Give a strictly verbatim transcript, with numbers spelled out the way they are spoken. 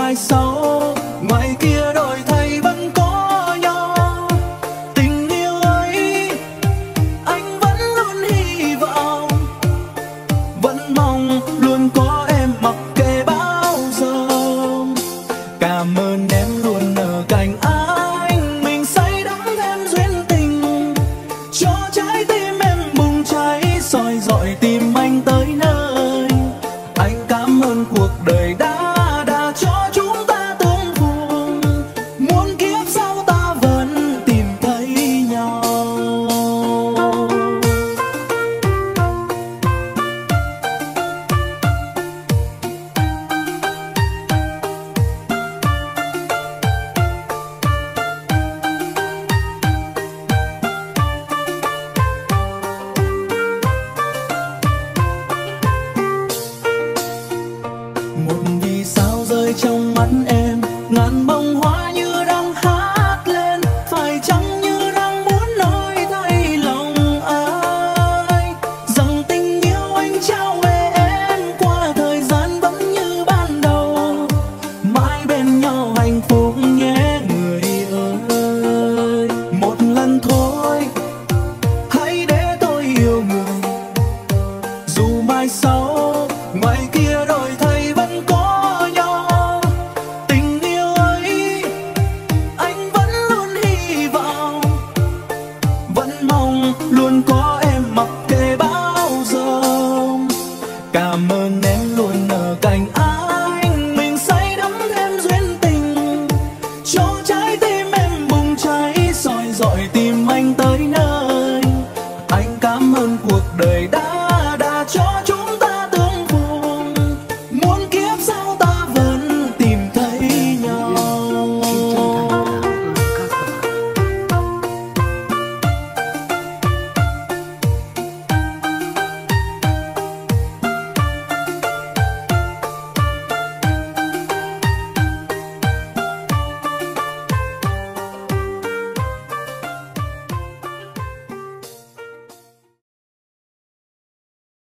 mai sau, ngoài kia đổi thay vẫn có nhau. Tình yêu ấy anh vẫn luôn hy vọng, vẫn mong luôn có em mặc kệ bao giờ. Cảm ơn em luôn ở cạnh anh, mình say đắm thêm duyên tình, cho trái tim em bùng cháy soi dọi tìm anh tới nơi. Anh cảm ơn cuộc đời đã đã cho chúng ta tương phùng, muôn kiếp sau ta vẫn tìm thấy nhau. Một vì sao rơi trong mắt em, ngắn